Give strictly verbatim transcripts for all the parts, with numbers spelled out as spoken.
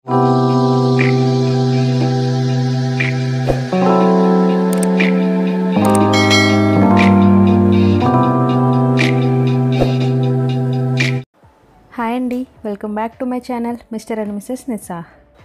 Hi అండి, welcome back to my channel Mr and Mrs Nisa.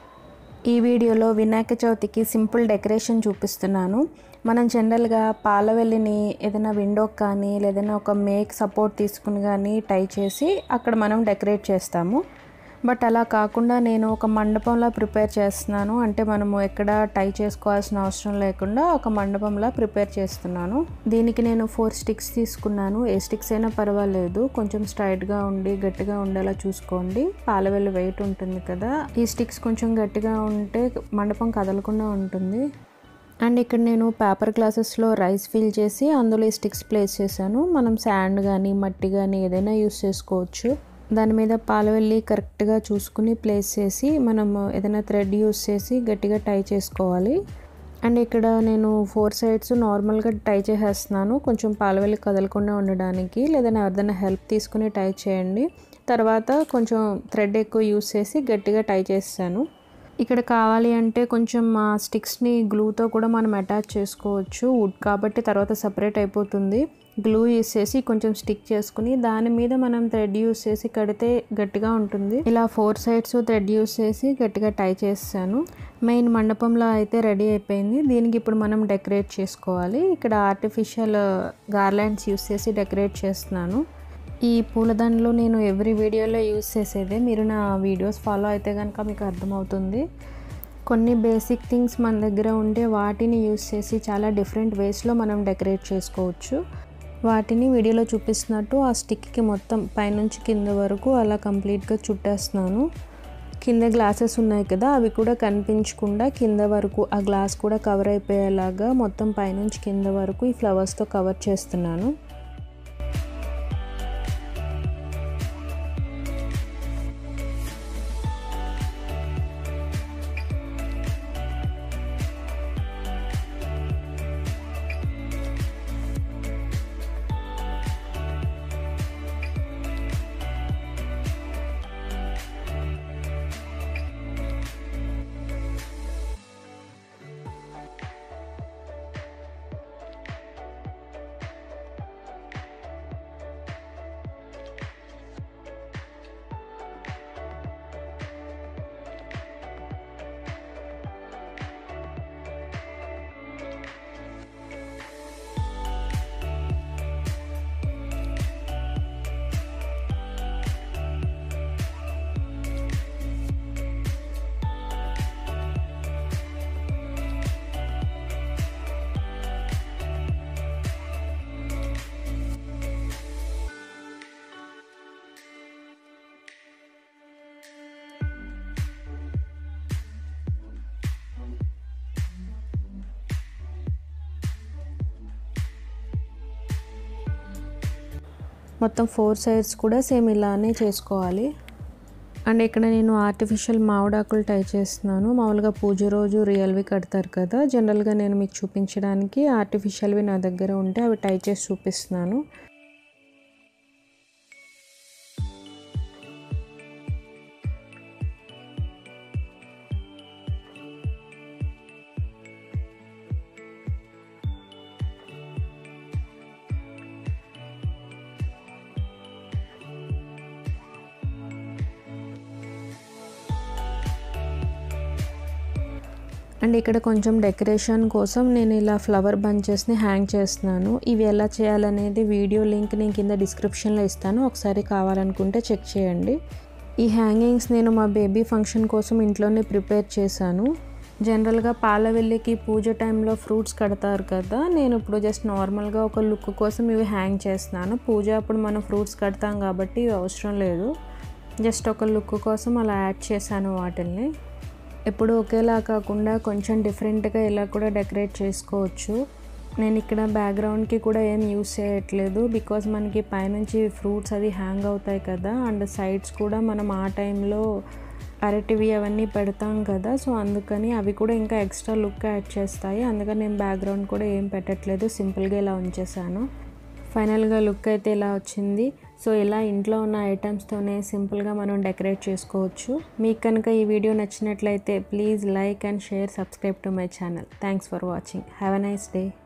ఈ వీడియోలో వినాయక చవితికి సింపుల్ డెకరేషన్ చూపిస్తున్నాను. మనం జనరల్గా పాలవెల్లిని ఏదైనా విండోకి కానీ లేదైనా ఒక మేక్ సపోర్ట్ తీసుకుని కానీ టై చేసి అక్కడ మనం డెకరేట్ చేస్తాము. బట్ అలా కాకుండా నేను ఒక మండపంలా ప్రిపేర్ చేస్తున్నాను. అంటే మనము ఎక్కడ టై చేసుకోవాల్సిన అవసరం లేకుండా ఒక మండపంలా ప్రిపేర్ చేస్తున్నాను. దీనికి నేను ఫోర్ స్టిక్స్ తీసుకున్నాను. ఏ స్టిక్స్ అయినా పర్వాలేదు, కొంచెం స్ట్రైట్గా ఉండి గట్టిగా ఉండేలా చూసుకోండి. పాలవెల్లి వెయిట్ ఉంటుంది కదా, ఈ స్టిక్స్ కొంచెం గట్టిగా ఉంటే మండపం కదలకుండా ఉంటుంది. అండ్ ఇక్కడ నేను పేపర్ గ్లాసెస్లో రైస్ ఫిల్ చేసి అందులో ఈ స్టిక్స్ ప్లేస్ చేశాను. మనం శాండ్ కానీ మట్టి కానీ ఏదైనా యూస్ చేసుకోవచ్చు. దాని మీద పాలవెల్లి కరెక్ట్గా చూసుకుని ప్లేస్ చేసి మనం ఏదైనా థ్రెడ్ యూస్ చేసి గట్టిగా టై చేసుకోవాలి. అండ్ ఇక్కడ నేను ఫోర్ సైడ్స్ నార్మల్గా టై చేసేస్తున్నాను, కొంచెం పాలవెల్లి కదలకుండా ఉండడానికి. లేదైనా ఎవరిదైనా హెల్ప్ తీసుకుని టై చేయండి. తర్వాత కొంచెం థ్రెడ్ ఎక్కువ యూస్ చేసి గట్టిగా టై చేస్తాను. ఇక్కడ కావాలి అంటే కొంచెం ఆ స్టిక్స్ని గ్లూతో కూడా మనం అటాచ్ చేసుకోవచ్చు. వుడ్ కాబట్టి తర్వాత సపరేట్ అయిపోతుంది. గ్లూ యూస్ చేసి కొంచెం స్టిక్ చేసుకుని దాని మీద మనం థ్రెడ్ యూస్ చేసి కడితే గట్టిగా ఉంటుంది. ఇలా ఫోర్ సైడ్స్ థ్రెడ్ యూస్ చేసి గట్టిగా టై చేస్తాను. మెయిన్ మండపంలో అయితే రెడీ అయిపోయింది. దీనికి ఇప్పుడు మనం డెకరేట్ చేసుకోవాలి. ఇక్కడ ఆర్టిఫిషియల్ గార్లాండ్స్ యూస్ చేసి డెకరేట్ చేస్తున్నాను. ఈ పూలదండలు నేను ఎవ్రీ వీడియోలో యూస్ చేసేదే. మీరు నా వీడియోస్ ఫాలో అయితే కనుక మీకు అర్థమవుతుంది. కొన్ని బేసిక్ థింగ్స్ మన దగ్గర ఉంటే వాటిని యూస్ చేసి చాలా డిఫరెంట్ వేస్లో మనం డెకరేట్ చేసుకోవచ్చు. వాటిని వీడియోలో చూపిస్తున్నట్టు ఆ స్టిక్కి మొత్తం పైనుంచి కింద వరకు అలా కంప్లీట్గా చుట్టేస్తున్నాను. కింద గ్లాసెస్ ఉన్నాయి కదా, అవి కూడా కనిపించకుండా కింద వరకు ఆ గ్లాస్ కూడా కవర్ అయిపోయేలాగా మొత్తం పైనుంచి కింద వరకు ఈ ఫ్లవర్స్తో కవర్ చేస్తున్నాను. మొత్తం ఫోర్ సైడ్స్ కూడా సేమ్ ఇలానే చేసుకోవాలి. అండ్ ఇక్కడ నేను ఆర్టిఫిషియల్ మామిడాకులు టై చేస్తున్నాను. మామూలుగా పూజ రోజు రియల్వి కడతారు కదా, జనరల్గా నేను మీకు చూపించడానికి ఆర్టిఫిషియల్వి నా దగ్గర ఉంటే అవి టై చేసి చూపిస్తున్నాను. అండ్ ఇక్కడ కొంచెం డెకరేషన్ కోసం నేను ఇలా ఫ్లవర్ బంచెస్ని హ్యాంగ్ చేస్తున్నాను. ఇవి ఎలా చేయాలనేది వీడియో లింక్ నేను కింద డిస్క్రిప్షన్లో ఇస్తాను, ఒకసారి కావాలనుకుంటే చెక్ చేయండి. ఈ హ్యాంగింగ్స్ నేను మా బేబీ ఫంక్షన్ కోసం ఇంట్లోనే ప్రిపేర్ చేశాను. జనరల్గా పాలవెల్లికి పూజ టైంలో ఫ్రూట్స్ కడతారు కదా, నేను ఇప్పుడు జస్ట్ నార్మల్గా ఒక లుక్ కోసం ఇవి హ్యాంగ్ చేస్తున్నాను. పూజ అప్పుడు మనం ఫ్రూట్స్ కడతాం కాబట్టి ఇవి అవసరం లేదు, జస్ట్ ఒక లుక్ కోసం అలా యాడ్ చేశాను వాటిల్ని. ఎప్పుడు ఒకేలా కాకుండా కొంచెం డిఫరెంట్గా ఇలా కూడా డెకరేట్ చేసుకోవచ్చు. నేను ఇక్కడ బ్యాక్గ్రౌండ్కి కూడా ఏం యూస్ చేయట్లేదు, బికాజ్ మనకి పైనుంచి ఫ్రూట్స్ అది హ్యాంగ్ అవుతాయి కదా, అండ్ సైడ్స్ కూడా మనం ఆ టైంలో అరటివి అవన్నీ పెడతాం కదా, సో అందుకని అవి కూడా ఇంకా ఎక్స్ట్రా లుక్ యాడ్ చేస్తాయి. అందుకని నేను బ్యాక్గ్రౌండ్ కూడా ఏం పెట్టట్లేదు, సింపుల్గా ఇలా ఉంచేసాను. ఫైనల్గా లుక్ అయితే ఇలా వచ్చింది. సో ఇలా ఇంట్లో ఉన్న ఐటమ్స్తోనే సింపుల్గా మనం డెకరేట్ చేసుకోవచ్చు. మీకు కనుక ఈ వీడియో నచ్చినట్లయితే please like and share, subscribe to my channel. Thanks for watching. Have a nice day.